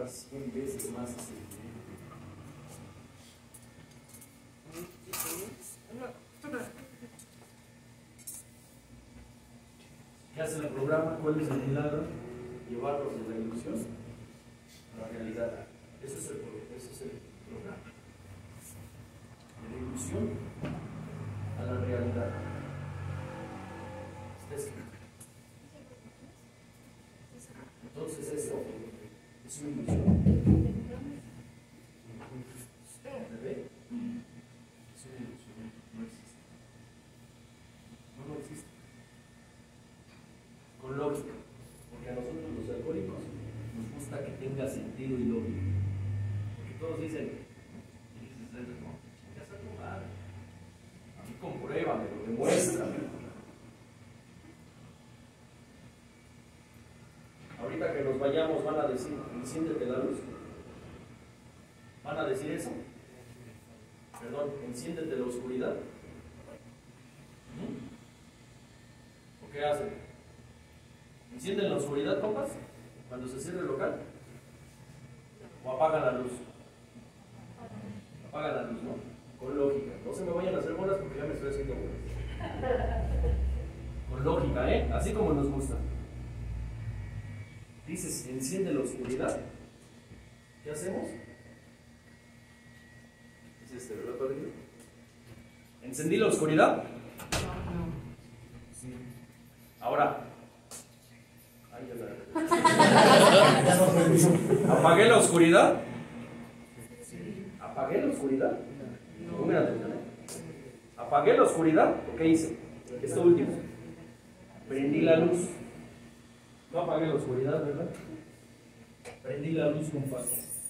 hasta 100 veces más ese dinero. ¿Qué hace el programa? ¿Cuál es el milagro? Llevarlos de la ilusión a la realidad. Ese es el programa. De la ilusión a la realidad. Está escrito. Entonces eso es una ilusión. ¿Bebé? Es una ilusión. No existe. No existe. Con lógica. Porque a nosotros los alcohólicos nos gusta que tenga sentido y lógica. Porque todos dicen, ya está tu madre. A mí compruébamelo, demuéstramelo. Ahorita que nos vayamos van a decir, enciéndete la luz. ¿Van a decir eso? Perdón, enciéndete la oscuridad. ¿O qué hacen? ¿Encienden la oscuridad, compas? Cuando se cierre el local. ¿O apagan la luz? Apagan la luz, ¿no? Con lógica. No se me vayan a hacer bolas porque ya me estoy haciendo bolas. Con lógica, ¿eh? Así como nos gusta. Dices, enciende la oscuridad. ¿Qué hacemos? Es ¿verdad, padrino? ¿Encendí la oscuridad? Sí. Ahora. Ay, ya ¿apagué la oscuridad? ¿Apagué la oscuridad? ¿Apagué la oscuridad? ¿Qué hice? Esto último. Prendí la luz. No apagué la oscuridad, ¿verdad? Prendí la luz con paz.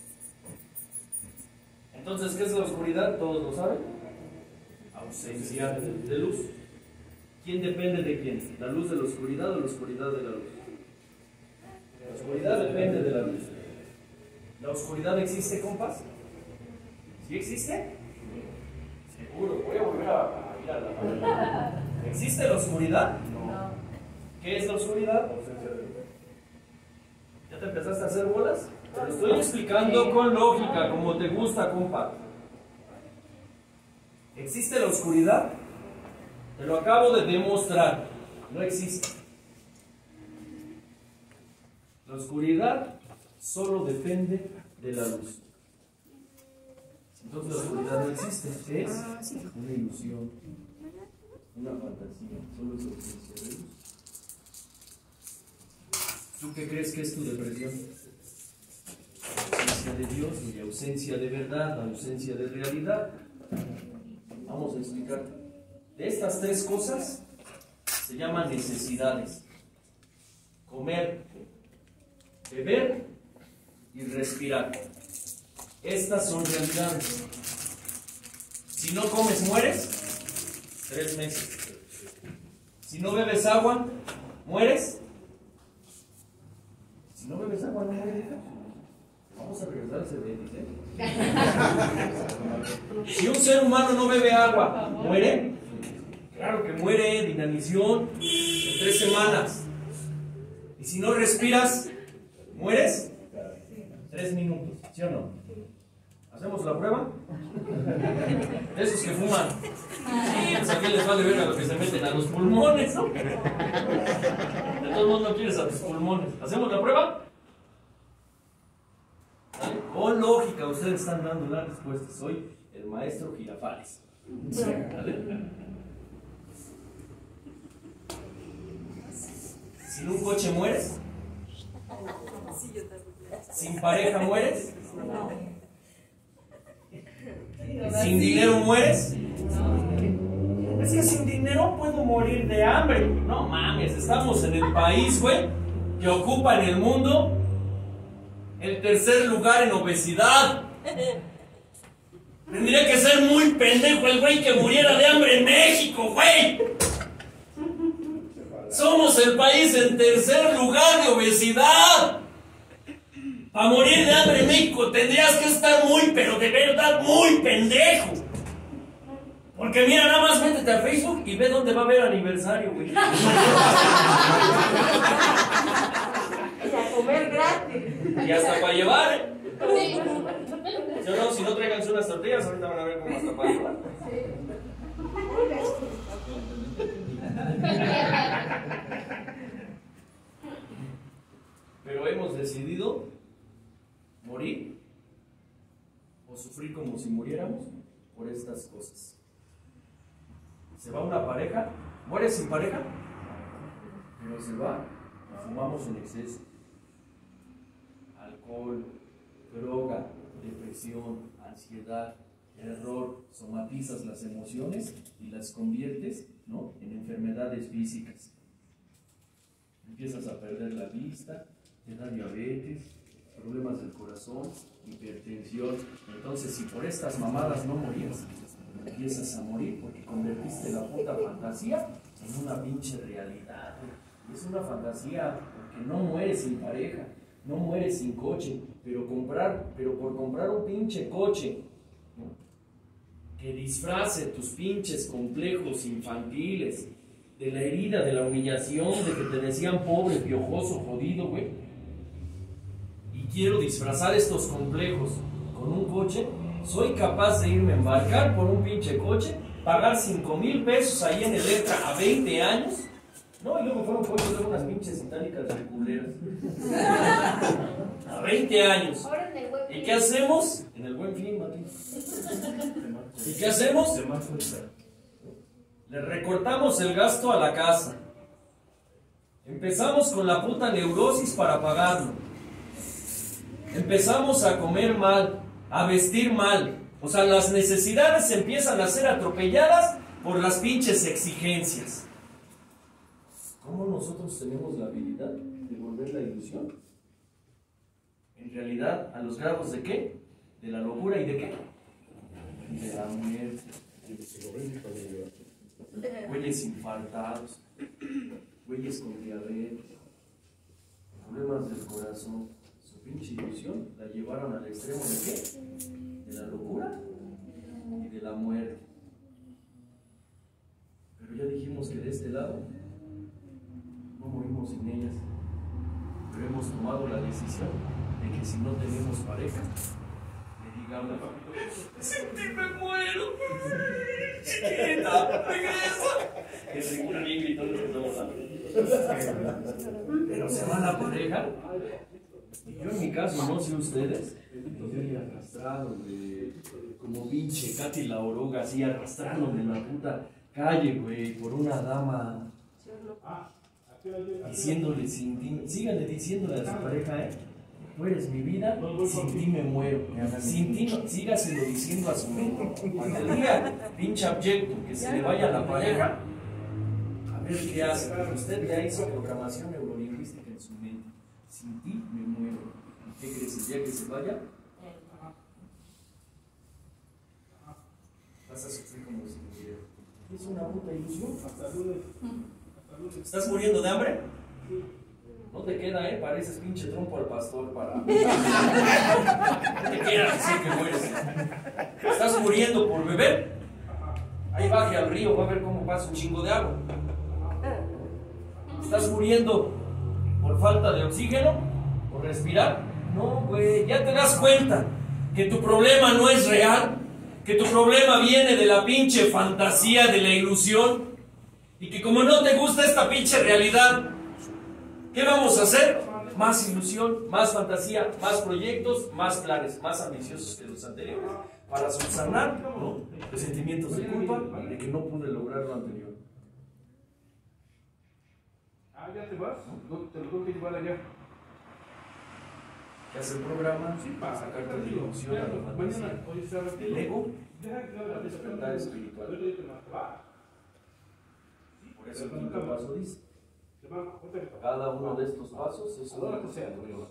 Entonces, ¿qué es la oscuridad? Todos lo saben. Ausencia de luz. ¿Quién depende de quién? ¿La luz de la oscuridad o la oscuridad de la luz? La oscuridad depende de la luz. ¿La oscuridad existe, compas? ¿Sí existe? Seguro, voy a volver a ir a la mañana. ¿Existe la oscuridad? No. ¿Qué es la oscuridad? ¿Ya te empezaste a hacer bolas? Te lo estoy explicando con lógica, como te gusta, compa. ¿Existe la oscuridad? Te lo acabo de demostrar. No existe. La oscuridad solo depende de la luz. Entonces la oscuridad no existe. Es una ilusión, una fantasía. Solo es ausencia de luz. ¿Tú qué crees que es tu depresión? Ausencia de Dios y ausencia de verdad, ausencia de realidad. Vamos a explicar. De estas tres cosas se llaman necesidades: comer, beber y respirar. Estas son realidades. Si no comes, mueres 3 meses. Si no bebes agua, mueres. Si no bebes agua, no mueres. Vamos a regresar a ese déficit, Si un ser humano no bebe agua, ¿muere? Claro que muere de inanición en 3 semanas. Y si no respiras, ¿mueres? 3 minutos, ¿sí o no? ¿Hacemos la prueba? De esos que fuman. Sí, pues aquí les vale ver a los que se meten a los pulmones, ¿no? De todos modos no quieres a tus pulmones. ¿Hacemos la prueba? ¿Vale? Con lógica, ustedes están dando la respuesta. Soy el maestro Girafales. ¿Vale? ¿Sin un coche mueres? ¿Sin pareja mueres? ¿Sin dinero mueres? Es que sin dinero puedo morir de hambre. No mames, estamos en el país, güey, que ocupa en el mundo el 3er lugar en obesidad. Tendría que ser muy pendejo el güey que muriera de hambre en México, güey. Somos el país en 3er lugar de obesidad. Para morir de hambre en México tendrías que estar muy, pero de verdad muy pendejo. Porque mira, nada más métete a Facebook y ve dónde va a haber aniversario, güey. Y a comer gratis. Y hasta para llevar, ¿eh? Sí. ¿Sí o no? Si no traigan unas tortillas, ahorita van a ver cómo hasta para llevar. Pero hemos decidido morir o sufrir como si muriéramos por estas cosas. Se va una pareja, muere sin pareja, pero se va, fumamos en exceso. Alcohol, droga, depresión, ansiedad, error, somatizas las emociones y las conviertes, ¿no?, en enfermedades físicas. Empiezas a perder la vista, te da diabetes, problemas del corazón, hipertensión. Entonces, si por estas mamadas no morías, empiezas a morir porque convertiste la puta fantasía en una pinche realidad. Y es una fantasía porque no mueres sin pareja, no mueres sin coche, pero por comprar un pinche coche, ¿no?, que disfrace tus pinches complejos infantiles, de la herida, de la humillación, de que te decían pobre, piojoso, jodido, güey. Y quiero disfrazar estos complejos con un coche. Soy capaz de irme a embarcar por un pinche coche, pagar 5,000 pesos ahí en Electra a 20 años. No, y luego fueron coches de unas pinches itálicas de culeras. A 20 años. Ahora en el web. ¿Y qué hacemos? En el Buen Fin, Mati. ¿Y qué hacemos? Le recortamos el gasto a la casa. Empezamos con la puta neurosis para pagarlo. Empezamos a comer mal, a vestir mal. O sea, las necesidades empiezan a ser atropelladas por las pinches exigencias. ¿Cómo nosotros tenemos la habilidad de volver la ilusión? En realidad, ¿a los grados de qué? De la locura y de qué? De la muerte. Güeyes infartados, güeyes con diabetes, problemas del corazón. Su pinche ilusión la llevaron al extremo de qué? De la locura y de la muerte. Pero ya dijimos que de este lado no morimos sin ellas, pero hemos tomado la decisión de que si no tenemos pareja, le digamos: sin ti me muero, chiquita, regresa. Que seguro bien gritó lo que estamos hablando. Pero se van a pareja. Y yo en mi caso, no sé ustedes, yo iba arrastrado como pinche Katy la oruga, así arrastrándome en la puta calle, güey, por una dama, diciéndole sin ti, síganle diciéndole a su pareja, tú eres mi vida, sin ti me muero, sin ti no, sígaselo diciendo a su mente. Cuando el día pinche abyecto que se le vaya a la pareja, a ver qué hace. Usted ya hizo programación neurolingüística en su mente. Sin ti me muero. ¿Qué crees? El día que se vaya, vas a sufrir como si muriera. Es una puta ilusión. ¿Estás muriendo de hambre? No te queda, pareces pinche trompo al pastor para... No te queda decir que mueres. ¿Estás muriendo por beber? Ahí baje al río, va a ver cómo pasa un chingo de agua. ¿Estás muriendo por falta de oxígeno? ¿Por respirar? No, güey, ya te das cuenta que tu problema no es real, que tu problema viene de la pinche fantasía, de la ilusión, y que como no te gusta esta pinche realidad, ¿qué vamos a hacer? Más ilusión, más fantasía, más proyectos, más planes, más ambiciosos que los anteriores, para subsanar, ¿no?, los sentimientos de culpa de que no pude lograr lo anterior. ¿Ya te vas? ¿No? Te lo tengo que llevar allá. ¿Qué hace el programa? Sí, para sacarte de ilusión a la fantasía, el ego, la despertar espiritual. Por eso el quinto paso dice: cada uno de estos pasos es una cosa nueva.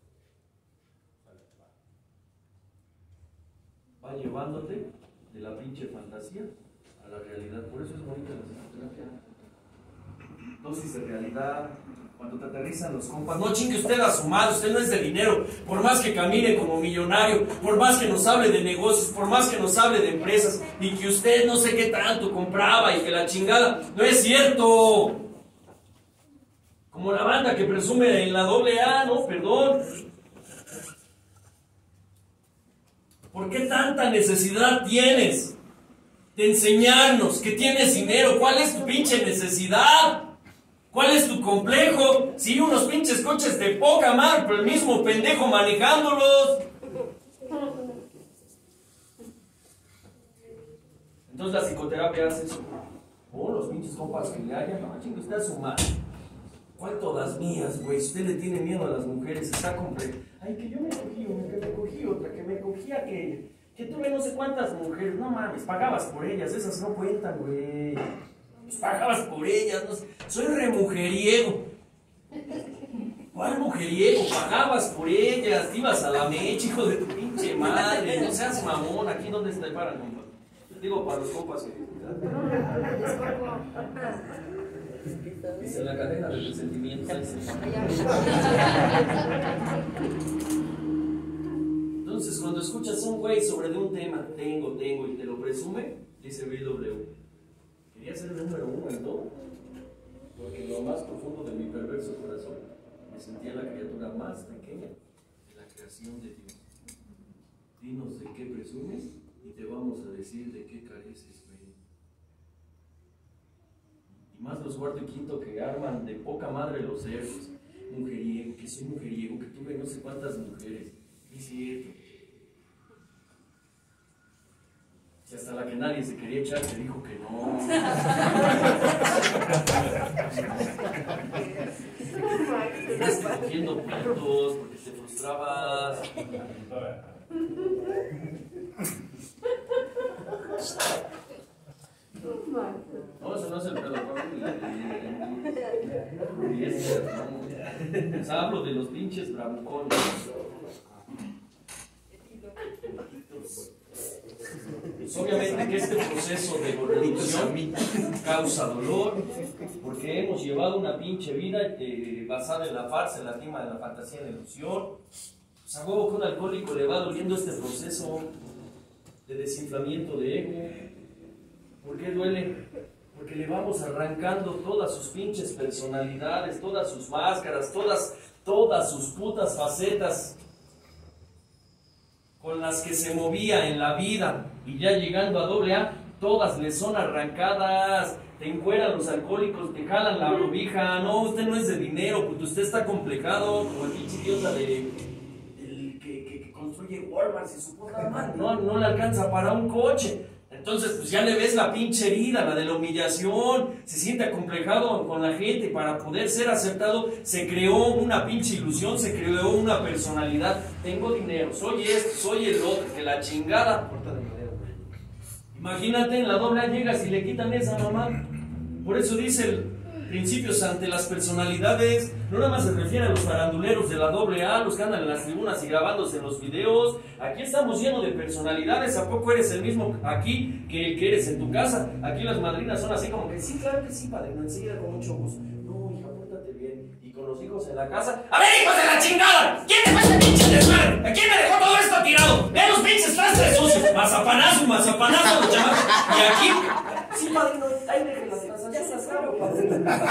Va llevándote de la pinche fantasía a la realidad. Por eso es bonita la psicoterapia. Dosis de realidad. Cuando te aterrizan los compas, no chingue usted a su madre, usted no es de dinero. Por más que camine como millonario, por más que nos hable de negocios, por más que nos hable de empresas, y que usted no sé qué tanto compraba y que la chingada, no es cierto. Como la banda que presume en la AA, no, perdón. ¿Por qué tanta necesidad tienes de enseñarnos que tienes dinero? ¿Cuál es tu pinche necesidad? ¿Cuál es tu complejo? Si unos pinches coches de poca madre, pero el mismo pendejo manejándolos. Entonces la psicoterapia hace eso. Oh, los pinches compas que le hayan, no, chingue usted a su madre. ¿Cuál todas mías, güey? Si usted le tiene miedo a las mujeres, está complejo. Ay, que yo me cogí una, que me cogí otra, que me cogí aquella. Que tuve no sé cuántas mujeres, no mames, pagabas por ellas, esas no cuentan, güey. Pues pagabas por ellas, no sé. Soy remujeriego. ¿Cuál mujeriego? Pagabas por ellas, te ibas a la mecha, hijo de tu pinche madre. No seas mamón, aquí donde está para compa. Digo para los compas que. Dice la cadena de resentimientos. Entonces, cuando escuchas a un güey sobre de un tema, tengo, y te lo presume, dice BW. Quería ser el número uno en todo, porque en lo más profundo de mi perverso corazón me sentía la criatura más pequeña de la creación de Dios. Dinos de qué presumes y te vamos a decir de qué careces, güey. Y más los cuarto y quinto que arman de poca madre los cerdos. Mujeriego, que soy mujeriego, que tuve no sé cuántas mujeres. Es cierto. Si hasta la que nadie se quería echar te dijo que no. Estás cogiendo puntos porque te frustrabas. No, eso no es el pedo. O sea, hablo de los pinches bravucones. Pues obviamente que este proceso de evolución causa dolor, porque hemos llevado una pinche vida basada en la farsa, en la tima de la fantasía, en la ilusión. Pues a huevo que un alcohólico le va doliendo este proceso de desinflamiento de ego. ¿Por qué duele? Porque le vamos arrancando todas sus pinches personalidades, todas sus máscaras, todas sus putas facetas con las que se movía en la vida, y ya llegando a AA, todas le son arrancadas. Te encueran los alcohólicos, te jalan la cobija. No, usted no es de dinero, porque usted está complejado como el pinche idiota que construye Walmart y su puta madre. No le alcanza para un coche. Entonces, pues ya le ves la pinche herida, la de la humillación. Se siente acomplejado con la gente. Para poder ser aceptado, se creó una pinche ilusión, se creó una personalidad. Tengo dinero, soy esto, soy el otro, que la chingada. Imagínate, en la AA llegas y le quitan esa mamá. Por eso dice el principios ante las personalidades. No nada más se refiere a los faranduleros de la AA, los que andan en las tribunas y grabándose los videos. Aquí estamos llenos de personalidades. ¿A poco eres el mismo aquí que eres en tu casa? Aquí las madrinas son así como que sí, claro que sí, padre, no, enseguida con mucho gusto. No, hija, pórtate bien. Y con los hijos en la casa. ¡A ver, hijos de la chingada! ¿Quién dejó este pinche desmadre? ¿A quién me dejó todo esto tirado? ¡Vean los pinches trastes sucios! Mazapanazo, los chamacos. Y aquí... Sí, padre, no, ahí dejen las cosas. Ya se las hago, padre.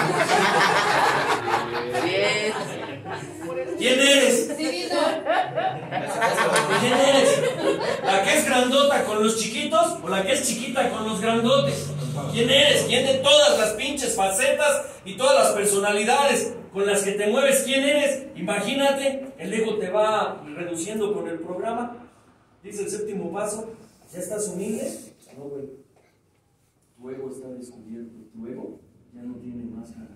¿Quién eres? ¿Quién eres? ¿La que es grandota con los chiquitos o la que es chiquita con los grandotes? ¿Quién eres? ¿Quién de todas las pinches facetas y todas las personalidades con las que te mueves? ¿Quién eres? Imagínate, el ego te va reduciendo con el programa. Dice el séptimo paso, ¿ya estás humilde? No, güey. Tu ego está descubierto, tu ego ya no tiene máscaras.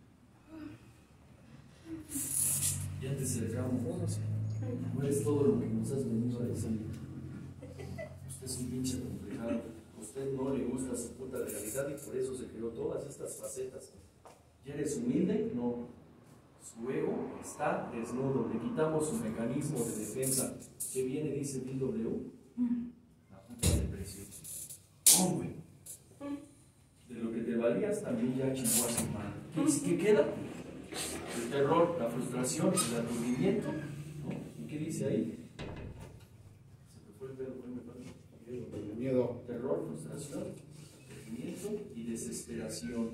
Ya te cerramos. No eres todo lo que nos has venido a decir. Usted es un pinche complicado. A usted no le gusta su puta realidad y por eso se creó todas estas facetas. ¿Ya eres humilde? No. Su ego está desnudo. Le quitamos su mecanismo de defensa. ¿Qué viene? Dice BW. La puta depresión. ¿Cómo, güey? De lo que te valías también ya chingó a su madre. ¿Qué queda? El terror, la frustración, el aturdimiento, ¿no? ¿Y qué dice ahí? Se me fue el pedo, el miedo. Terror, frustración, aturdimiento y desesperación.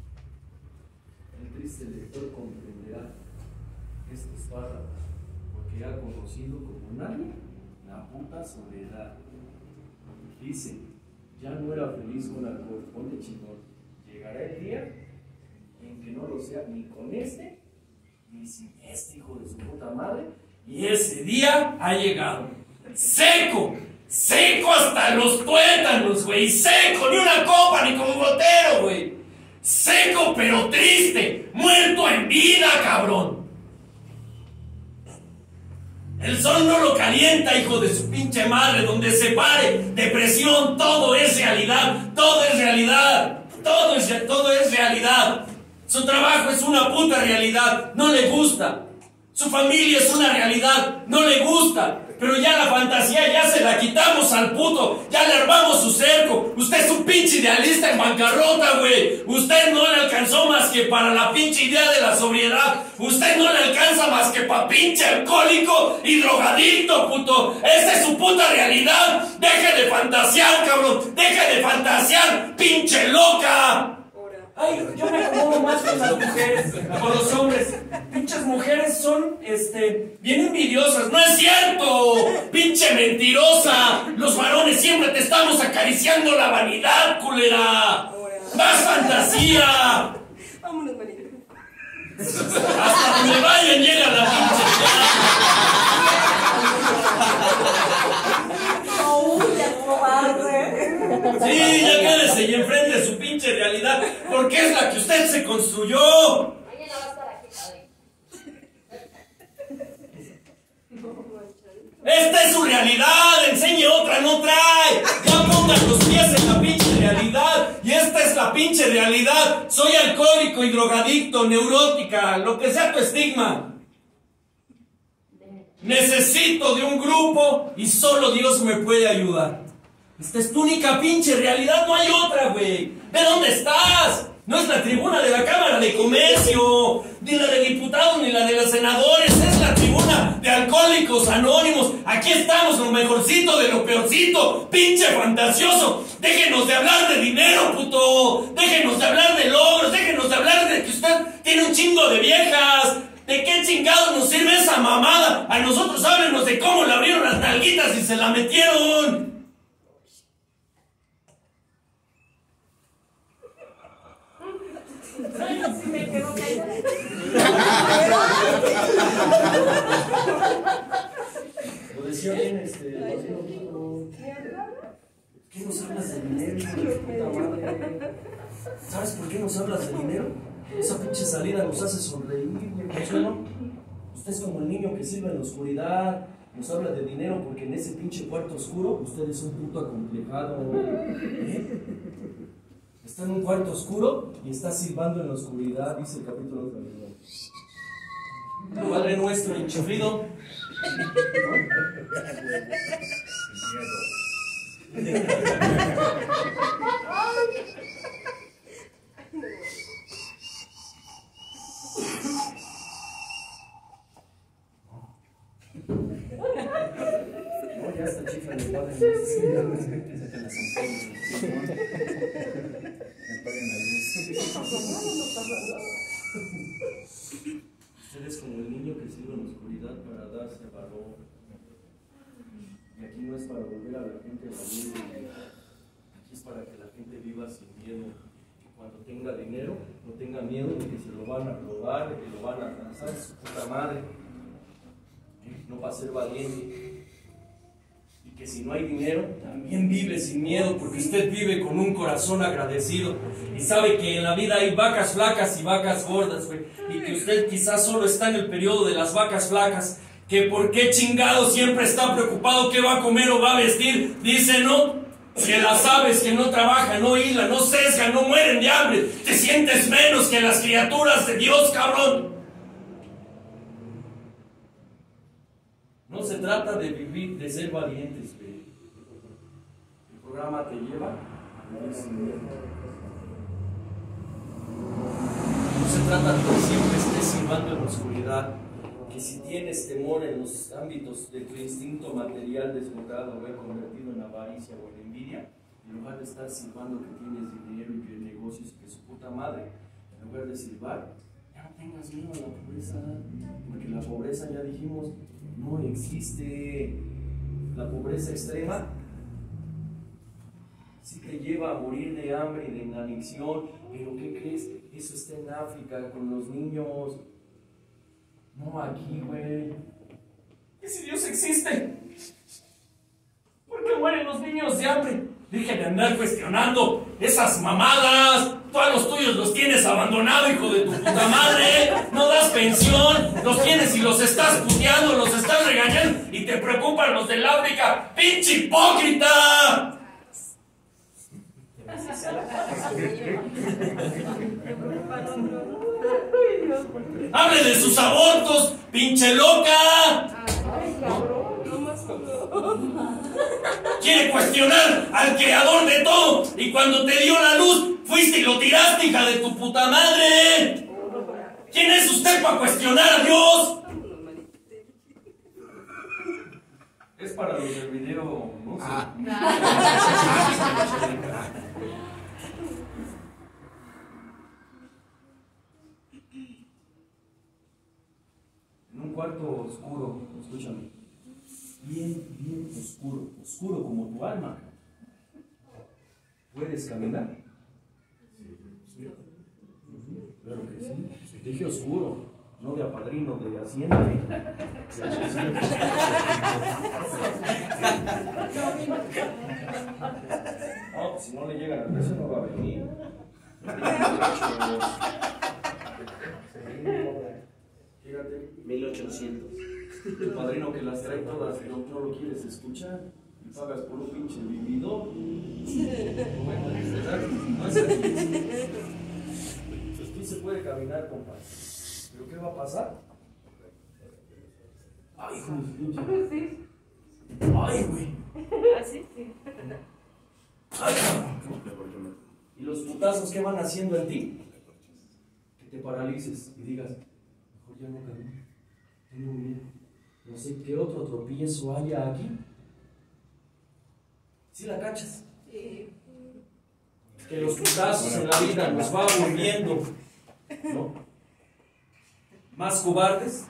El triste lector comprenderá estos párrafos, porque que ha conocido como nadie la puta soledad. Dice, ya no era feliz con alcohol, ponle chingón. Llegará el día en que no lo sea ni con este, ni sin este hijo de su puta madre. Y ese día ha llegado. Seco, seco hasta los tuétanos, güey. Seco, ni una copa, ni como gotero, güey. Seco pero triste, muerto en vida, cabrón. El sol no lo calienta, hijo de su pinche madre. Donde se pare, depresión, todo es realidad. Todo es realidad. Todo es realidad. Su trabajo es una puta realidad, no le gusta. Su familia es una realidad, no le gusta. Pero ya la fantasía ya se la quitamos al puto. Ya le armamos su cerco. Usted es un pinche idealista en bancarrota, güey. Usted no le alcanzó más que para la pinche idea de la sobriedad. Usted no le alcanza más que para pinche alcohólico y drogadicto, puto. Esa es su puta realidad. Deje de fantasear, cabrón. Deje de fantasear, pinche loca. Ay, yo me acomodo más con las mujeres, con los hombres. Pinches mujeres son, bien envidiosas. ¡No es cierto! ¡Pinche mentirosa! Los varones siempre te estamos acariciando la vanidad, culera. ¡Más fantasía! Vámonos, manito. Hasta donde vayan llega la pinche. Sí, ya quédese y enfrente su pinche realidad, porque es la que usted se construyó. Esta es su realidad, enseñe otra, no trae. Ya pongan los pies en la pinche realidad. Y esta es la pinche realidad. Soy alcohólico y drogadicto, neurótica, lo que sea tu estigma. Necesito de un grupo y solo Dios me puede ayudar. Esta es tu única pinche realidad, no hay otra, güey. ¿De dónde estás? No es la tribuna de la Cámara de Comercio, ni la de diputados, ni la de los senadores. Es la tribuna de Alcohólicos Anónimos. Aquí estamos, lo mejorcito de lo peorcito. Pinche fantasioso. Déjenos de hablar de dinero, puto. Déjenos de hablar de logros. Déjenos de hablar de que usted tiene un chingo de viejas. ¿De qué chingados nos sirve esa mamada? A nosotros háblenos de cómo le abrieron las nalguitas y se la metieron. Sí me quedo callada. Lo decía bien, ¿qué nos hablas de dinero, hijo de puta madre? ¿Sabes por qué nos hablas de dinero? Esa pinche salida nos hace sonreír, ¿no? Usted es como el niño que sirve en la oscuridad. Nos habla de dinero porque en ese pinche cuarto oscuro usted es un puto acomplejado. Está en un cuarto oscuro y está silbando en la oscuridad, dice el capítulo 32. Padre nuestro enchufrido. No, ya está chifla el padre Usted es como el niño que sirve en la oscuridad para darse valor. Y aquí no es para volver a la gente valiente. Aquí es para que la gente viva sin miedo. Y cuando tenga dinero, no tenga miedo de que se lo van a robar, de que lo van a alcanzar su puta madre. No va a ser valiente. Y que si no hay dinero, también vive sin miedo, porque usted vive con un corazón agradecido y sabe que en la vida hay vacas flacas y vacas gordas, güey, y que usted quizás solo está en el periodo de las vacas flacas, que por qué chingado siempre está preocupado qué va a comer o va a vestir. Dice, no, que las aves que no trabajan, no hilan, no sesgan, no mueren de hambre, te sientes menos que las criaturas de Dios, cabrón. No se trata de vivir, de ser valientes, güey. El programa te lleva a vivir sin miedo. No se trata de que siempre estés silbando en la oscuridad, que si tienes temor en los ámbitos de tu instinto material desbocado o convertido en avaricia o en envidia, en lugar de estar silbando que tienes dinero y que negocios y que su puta madre, en lugar de silbar, ya no tengas miedo a la pobreza, porque la pobreza, ya dijimos, no existe. La pobreza extrema sí te lleva a morir de hambre y de inanición, pero ¿qué crees? Eso está en África con los niños, no aquí, güey. ¿Y si Dios existe? ¿Por qué mueren los niños de hambre? Deja de andar cuestionando esas mamadas. Tú a los tuyos los tienes abandonados, hijo de tu puta madre. No das pensión, los tienes y los estás puteando, los estás regañando y te preocupan los del África. ¡Pinche hipócrita! ¡Hable de sus abortos, pinche loca! Quiere cuestionar al creador de todo y cuando te dio la luz fuiste y lo tiraste, hija de tu puta madre. ¿Quién es usted para cuestionar a Dios? Es para los del video, no sé. En un cuarto oscuro, escúchame, bien oscuro, oscuro como tu alma. ¿Puedes caminar? Claro que sí. Dije oscuro, no de apadrino, de hacienda. No, si no le llegan al precio no va a venir. Fíjate, 1800. Tu padrino que las trae todas, no lo quieres escuchar. Y pagas por un pinche vividor. Bueno, ¿verdad? No es así. Sí se puede caminar, compadre. ¿Pero qué va a pasar? Ay, hijo de pinche. Ay, güey. Así sí. Ay, cabrón. ¿Y los putazos qué van haciendo en ti? Que te paralices y digas, mejor ya no camino. Tengo miedo. No sé qué otro tropiezo haya aquí. ¿Sí la cachas? Sí. Que los putazos en la vida nos va volviendo, ¿no?, más cobardes.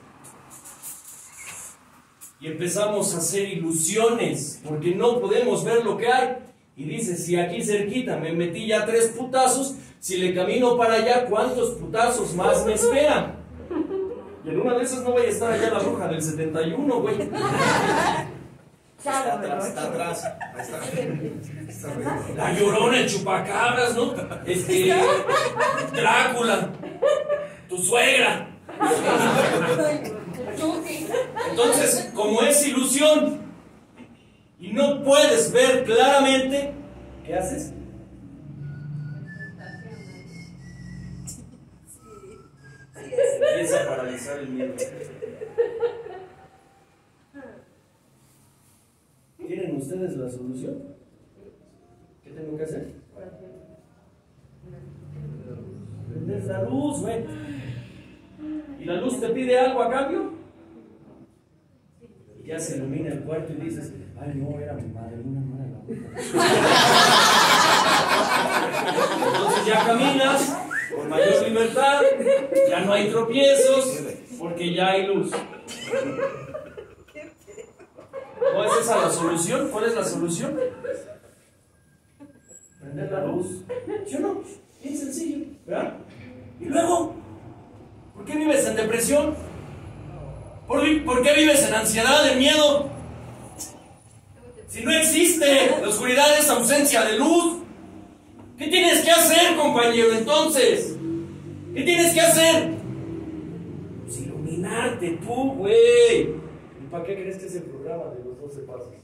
Y empezamos a hacer ilusiones porque no podemos ver lo que hay. Y dices, si aquí cerquita me metí ya 3 putazos, si le camino para allá, ¿cuántos putazos más me esperan? Y en una de esas no vaya a estar allá la bruja del 71, güey. Está atrás, está atrás. Ahí está. La Llorona, el Chupacabras, ¿no? Drácula, tu suegra. Entonces, como es ilusión y no puedes ver claramente, ¿qué haces? Empieza a paralizar el miedo. ¿Tienen ustedes la solución? ¿Qué tengo que hacer? Prender la luz, güey. ¿Y la luz te pide algo a cambio? Y ya se ilumina el cuarto y dices, ay no, era mi madrina, no era la bruja. Entonces ya caminas con mayor libertad, ya no hay tropiezos, porque ya hay luz. ¿No es esa la solución? ¿Cuál es la solución? Prender la luz. ¿Sí o no? Bien sencillo, ¿verdad? Y luego, ¿por qué vives en depresión? ¿Por qué vives en ansiedad, en miedo? Si no existe, la oscuridad es ausencia de luz. ¿Qué tienes que hacer, compañero, entonces? ¿Qué tienes que hacer? Pues iluminarte tú, güey. ¿Y para qué crees que es el programa de los 12 pasos?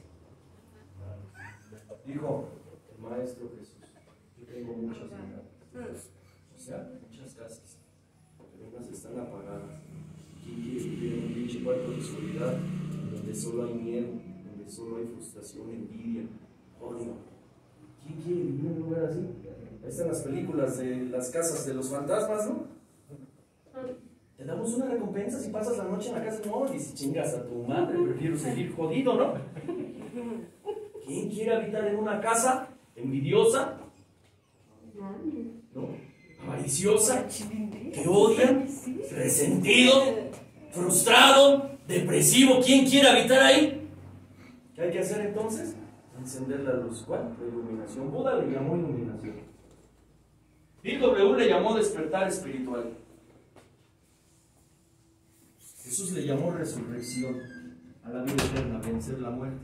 Dijo el Maestro Jesús, yo tengo muchas miradas. O sea, muchas casas, pero unas están apagadas. ¿Quién quiere vivir en un pinche cuarto de oscuridad donde solo hay miedo, donde solo hay frustración, envidia, odio? ¿Quién quiere vivir en un lugar así? Ahí están las películas de las casas de los fantasmas, ¿no? Te damos una recompensa si pasas la noche en la casa. No, y si chingas a tu madre, prefiero seguir jodido, ¿no? ¿Quién quiere habitar en una casa envidiosa? ¿No? Avariciosa. te odian, resentido, frustrado, depresivo. ¿Quién quiere habitar ahí? ¿Qué hay que hacer entonces? Encender la luz. ¿Cuál? La iluminación. Buda le llamó iluminación. Bill W. le llamó despertar espiritual. Jesús le llamó resurrección a la vida eterna, vencer la muerte.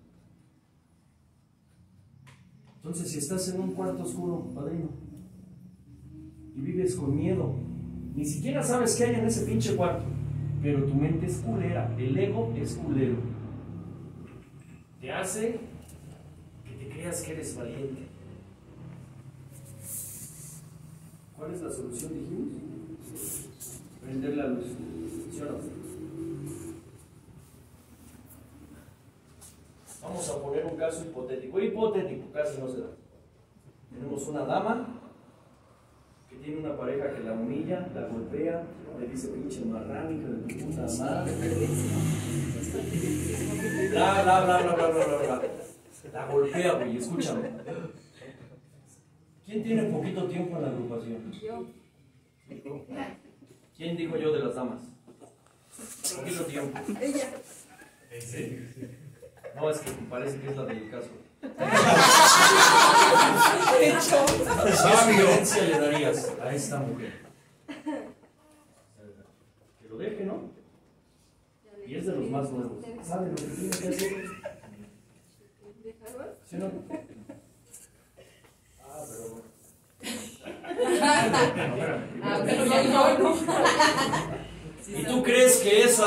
Entonces, si estás en un cuarto oscuro, padrino, y vives con miedo, ni siquiera sabes qué hay en ese pinche cuarto, pero tu mente es culera, el ego es culero, te hace que te creas que eres valiente. ¿Cuál es la solución, dijimos? Prender la luz. ¿Sí o no? Vamos a poner un caso hipotético. Hipotético, casi no se da. Tenemos una dama que tiene una pareja que la humilla, la golpea, le dice pinche marrán, hija de tu puta madre. Bla, bla, bla, bla, bla, bla, bla, bla. La golpea, güey, escúchame. ¿Quién tiene poquito tiempo en la agrupación? Yo. ¿Quién dijo yo de las damas? Poquito tiempo. Ella. ¿En serio? No, es que parece que es la del caso. ¿Qué sugerencia le darías a esta mujer? Que lo deje, ¿no? Y es de los más nuevos. ¿Sabe lo que tiene que hacer? ¿Dejarlo? ¿Sí o no? Ah, pero bueno. Pero ya no. ¿Y tú crees que esa